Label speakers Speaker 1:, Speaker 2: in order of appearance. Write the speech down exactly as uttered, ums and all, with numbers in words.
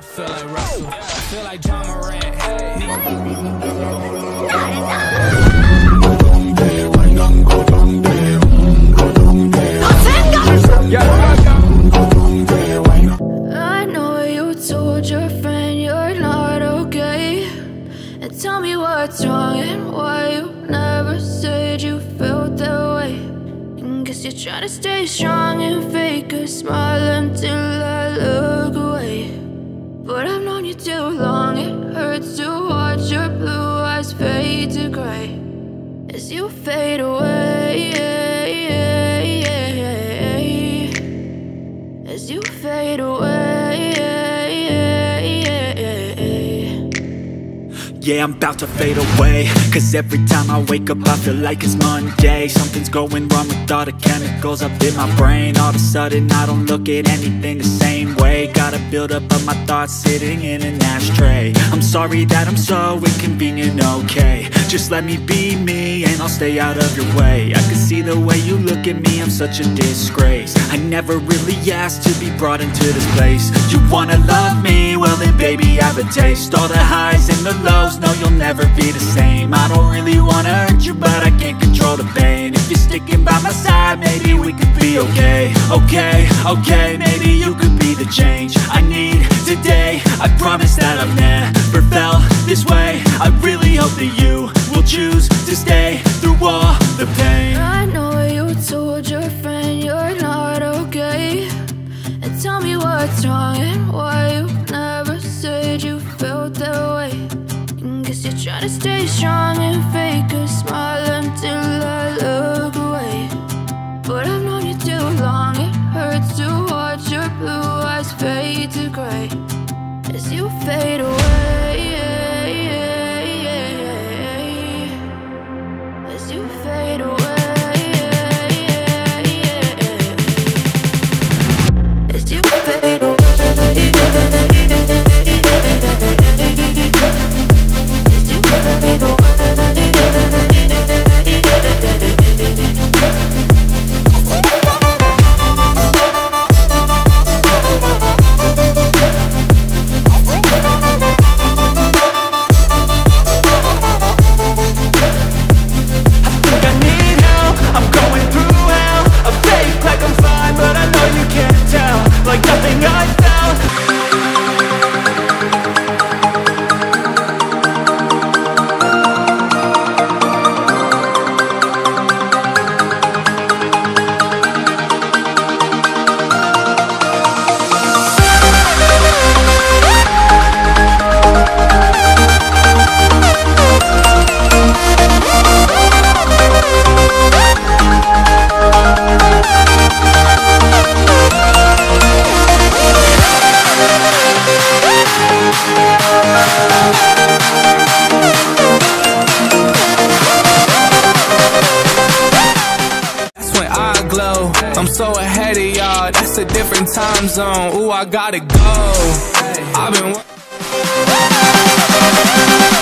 Speaker 1: Feel like Russell, feel like John Morant.
Speaker 2: I know you told your friend you're not okay, and tell me what's wrong and why you never said you felt that way. And guess you're trying to stay strong and fake a smile until I look away. But I've known you too long, it hurts to watch your blue eyes fade to gray as you fade away, as you fade away.
Speaker 3: Yeah, I'm about to fade away, cause every time I wake up I feel like it's Monday. Something's going wrong with all the chemicals up in my brain. All of a sudden I don't look at anything the same way. Gotta build up of my thoughts sitting in an ashtray. I'm sorry that I'm so inconvenient, okay. Just let me be me and I'll stay out of your way. I can see the way you look at me, I'm such a disgrace. I never really asked to be brought into this place. You wanna love me? Well then baby I have a taste. All the highs and the lows, no, you'll never be the same. I don't really wanna hurt you, but I can't control the pain. If you're sticking by my side, maybe we could be okay. Okay, okay, maybe you could be the change I need today. I promise that I've never felt this way. I really hope that you will choose to stay through all the pain.
Speaker 2: I know you told your friend you're not okay, and tell me what's wrong and why you never said you felt that way. Guess you're trying to stay strong and fake a smile until I look away. But I've known you too long, it hurts to watch your blue eyes fade to gray as you fade away, as you fade away, as you fade away.
Speaker 1: I'm so ahead of y'all, that's a different time zone. Ooh, I gotta go. I've been